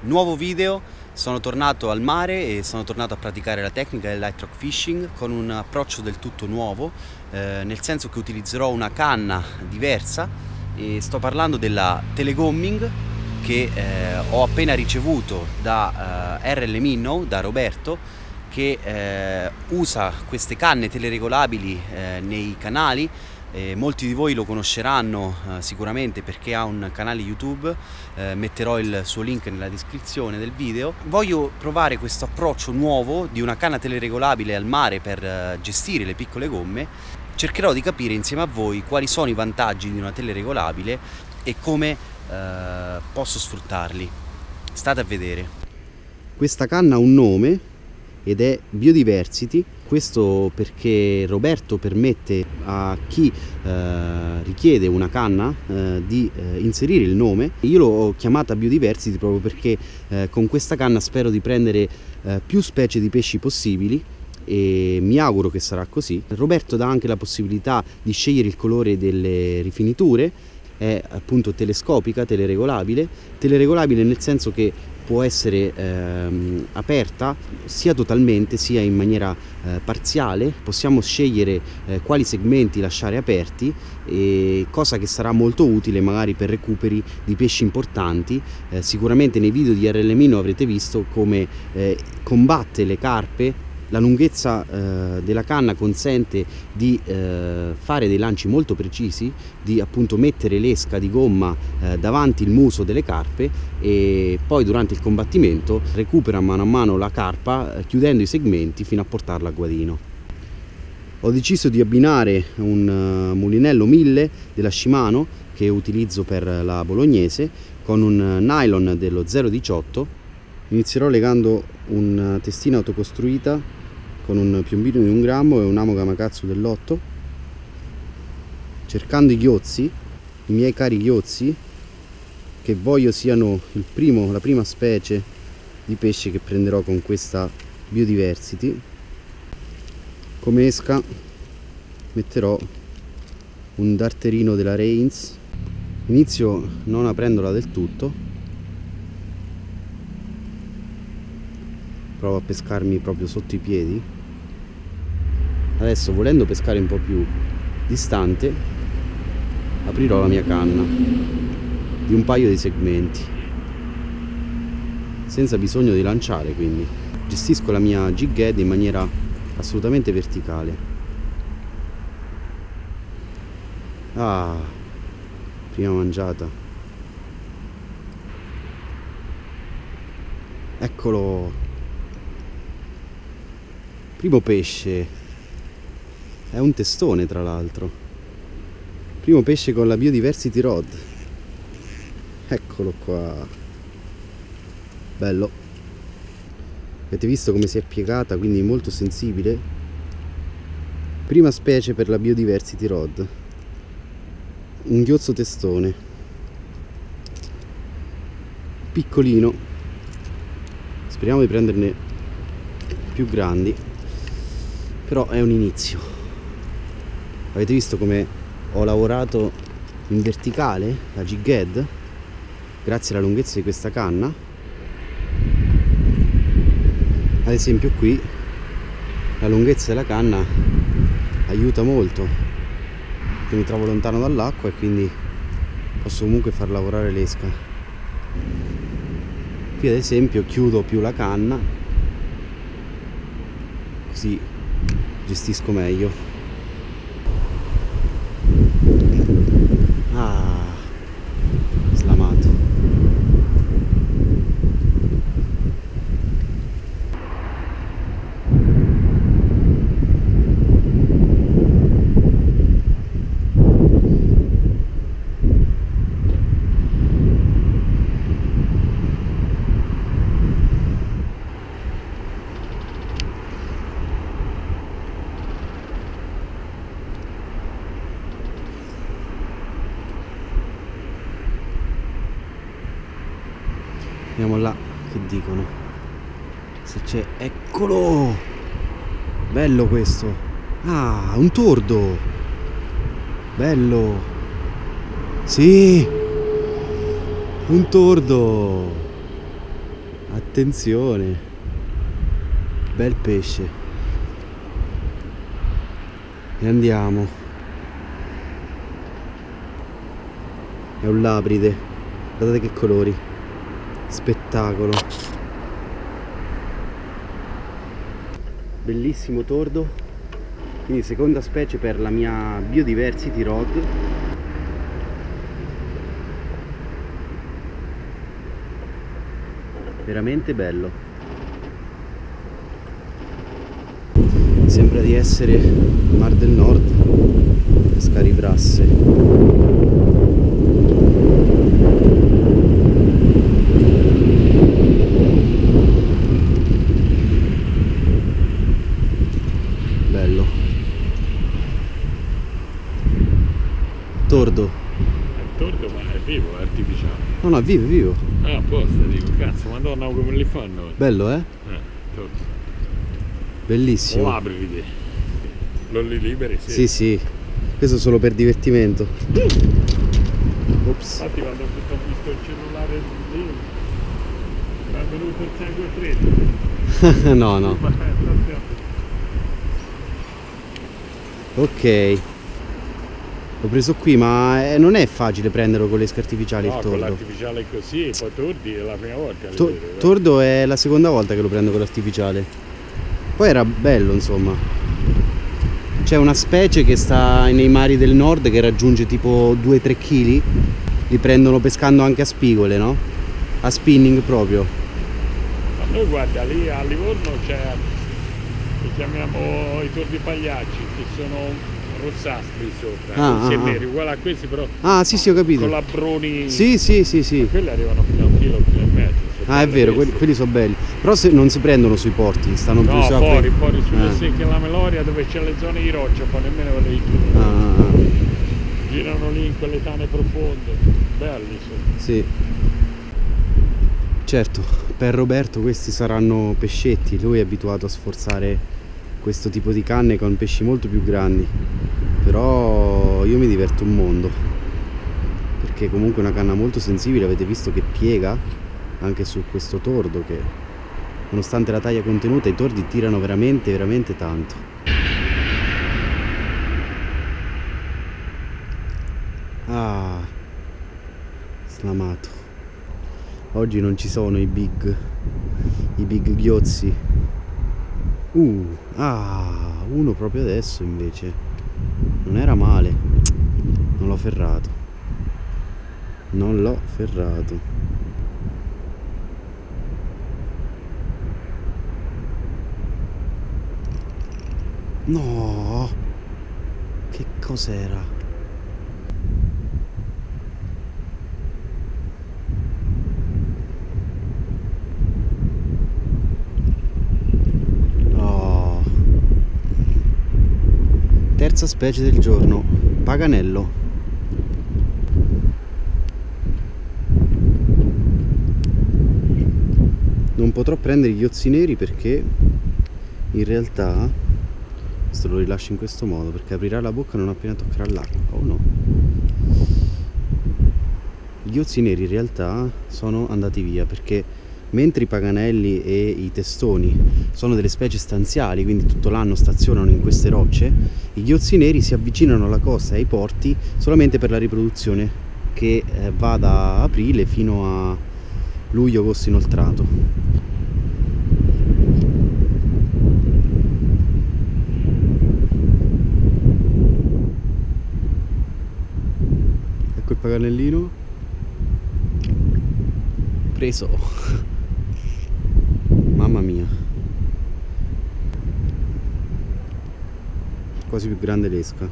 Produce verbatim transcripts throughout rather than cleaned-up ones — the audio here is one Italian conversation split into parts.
Nuovo video, sono tornato al mare e sono tornato a praticare la tecnica del light rock fishing con un approccio del tutto nuovo, eh, nel senso che utilizzerò una canna diversa e sto parlando della Telegomming che eh, ho appena ricevuto da eh, R L Minnow, da Roberto, che eh, usa queste canne teleregolabili eh, nei canali. Eh, molti di voi lo conosceranno eh, sicuramente perché ha un canale YouTube, eh, metterò il suo link nella descrizione del video. Voglio provare questo approccio nuovo di una canna teleregolabile al mare per eh, gestire le piccole gomme. Cercherò di capire insieme a voi quali sono i vantaggi di una teleregolabile e come eh, posso sfruttarli. State a vedere. Questa canna ha un nome ed è Biodiversity. Questo perché Roberto permette a chi eh, richiede una canna eh, di eh, inserire il nome. Io l'ho chiamata Biodiversity proprio perché eh, con questa canna spero di prendere eh, più specie di pesci possibili e mi auguro che sarà così. Roberto dà anche la possibilità di scegliere il colore delle rifiniture, è appunto telescopica, teleregolabile, teleregolabile nel senso che può essere ehm, aperta sia totalmente sia in maniera eh, parziale. Possiamo scegliere eh, quali segmenti lasciare aperti, e cosa che sarà molto utile magari per recuperi di pesci importanti. Eh, sicuramente nei video di R L Minnow avrete visto come eh, combatte le carpe. La lunghezza eh, della canna consente di eh, fare dei lanci molto precisi, di appunto mettere l'esca di gomma eh, davanti il muso delle carpe, e poi durante il combattimento recupera mano a mano la carpa eh, chiudendo i segmenti fino a portarla a guadino. Ho deciso di abbinare un uh, mulinello mille della Shimano che utilizzo per la bolognese con un nylon dello zero diciotto. Inizierò legando una testina autocostruita con un piombino di un grammo e un amo Gamakatsu dell'otto, cercando i ghiozzi, i miei cari ghiozzi, che voglio siano il primo, la prima specie di pesce che prenderò con questa Biodiversity. Come esca metterò un darterino della Rains. Inizio non aprendola del tutto, provo a pescarmi proprio sotto i piedi. Adesso, volendo pescare un po' più distante, aprirò la mia canna di un paio di segmenti senza bisogno di lanciare, quindi gestisco la mia jig head in maniera assolutamente verticale. Ah, prima mangiata. Eccolo, primo pesce. È un testone, tra l'altro. Primo pesce con la Biodiversity Rod. Eccolo qua. Bello. Avete visto come si è piegata, quindi molto sensibile. Prima specie per la Biodiversity Rod. Un ghiozzo testone. Piccolino. Speriamo di prenderne più grandi. Però è un inizio. Avete visto come ho lavorato in verticale la jig head grazie alla lunghezza di questa canna. Ad esempio qui la lunghezza della canna aiuta molto perché mi trovo lontano dall'acqua e quindi posso comunque far lavorare l'esca. Qui ad esempio chiudo più la canna, così gestisco meglio. Ah, slamato. Andiamo là, che dicono? Se c'è... Eccolo! Bello questo! Ah, un tordo! Bello! Sì! Un tordo! Attenzione, bel pesce. E andiamo. È un labride, guardate che colori, spettacolo. Bellissimo tordo, quindi seconda specie per la mia Biodiversity Rod. Veramente bello. Sembra di essere Mar del Nord, Scaribrasse. Bello. Tordo. È tordo ma è vivo, è artificiale. No, no, è vivo, è vivo. Ah, apposta, dico, cazzo, madonna come li fanno? Bello, eh? Eh, tordo. Bellissimo. Labridi. Non li liberi, sì. Sì, sì. Questo solo per divertimento. Ops. Infatti quando ho visto il cellulare lì mi è venuto il sangue freddo. No, no. Ok. L'ho preso qui, ma non è facile prenderlo con l'esca artificiale, No, il con tordo. l'artificiale così, poi tordi è la prima volta. To vedere, tordo è la seconda volta che lo prendo con l'artificiale. Poi era bello, insomma. C'è una specie che sta nei mari del nord che raggiunge tipo due tre chili. Li prendono pescando anche a spigole, no? A spinning proprio. Ma noi guarda, lì a Livorno c'è, li chiamiamo i tordi pagliacci, che sono rossastri sopra, Ah, rossi ah, e neri, ah. uguali a questi però Ah, sì, sì, ho capito. con labbroni. Sì, sì, sì, sì. Quelli arrivano fino a un chilo, un chilo e mezzo. Ah, è vero, quelli, quelli sono belli. Però se, non si prendono sui porti, stanno più No, su fuori, acque- fuori sulle Ah. secche la Meloria dove c'è le zone di roccia, poi nemmeno le di tu. Ah, ah, ah. Girano lì in quelle tane profonde, belli sono. Sì. Certo, per Roberto questi saranno pescetti, lui è abituato a sforzare questo tipo di canne con pesci molto più grandi, però io mi diverto un mondo, perché comunque è una canna molto sensibile, avete visto che piega anche su questo tordo, che nonostante la taglia contenuta i tordi tirano veramente veramente tanto. Ah, slamato. Oggi non ci sono i big, i big ghiozzi. Uh, ah, uno proprio adesso invece. Non era male. Non l'ho ferrato. Non l'ho ferrato. No! Che cos'era? Terza specie del giorno, paganello. Non potrò prendere gli ghiozi neri perché in realtà, questo lo rilascio in questo modo perché aprirà la bocca non appena toccherà l'acqua. Oh no. Gli ghiozi neri in realtà sono andati via perché mentre i paganelli e i testoni sono delle specie stanziali, quindi tutto l'anno stazionano in queste rocce, i ghiozzi neri si avvicinano alla costa e ai porti solamente per la riproduzione, che eh, va da aprile fino a luglio-agosto inoltrato. Ecco il paganellino preso. Mamma mia, quasi più grande l'esca.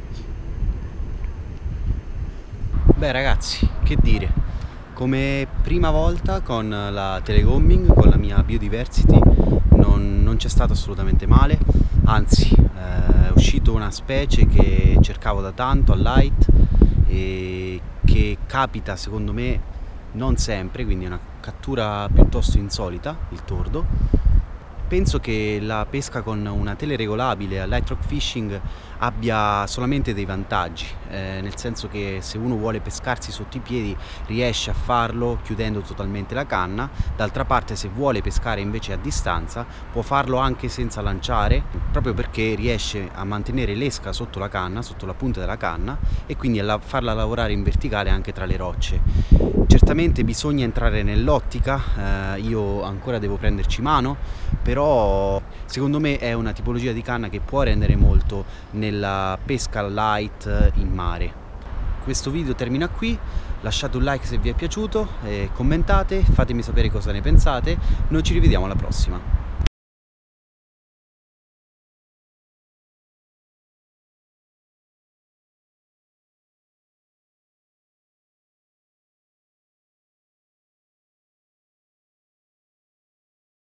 Beh ragazzi, che dire, come prima volta con la telegomming, con la mia Biodiversity, non, non c'è stato assolutamente male, anzi eh, è uscito una specie che cercavo da tanto al light e che capita secondo me non sempre, quindi è una cattura piuttosto insolita, il tordo, penso che la pesca con una tele regolabile a light rock fishing abbia solamente dei vantaggi, eh, nel senso che se uno vuole pescarsi sotto i piedi riesce a farlo chiudendo totalmente la canna. D'altra parte, se vuole pescare invece a distanza può farlo anche senza lanciare, proprio perché riesce a mantenere l'esca sotto la canna, sotto la punta della canna, e quindi a farla lavorare in verticale anche tra le rocce. Certamente bisogna entrare nell'ottica, eh, io ancora devo prenderci mano, però secondo me è una tipologia di canna che può rendere molto nella pesca light in mare. Questo video termina qui, lasciate un like se vi è piaciuto, eh, commentate, fatemi sapere cosa ne pensate, noi ci rivediamo alla prossima.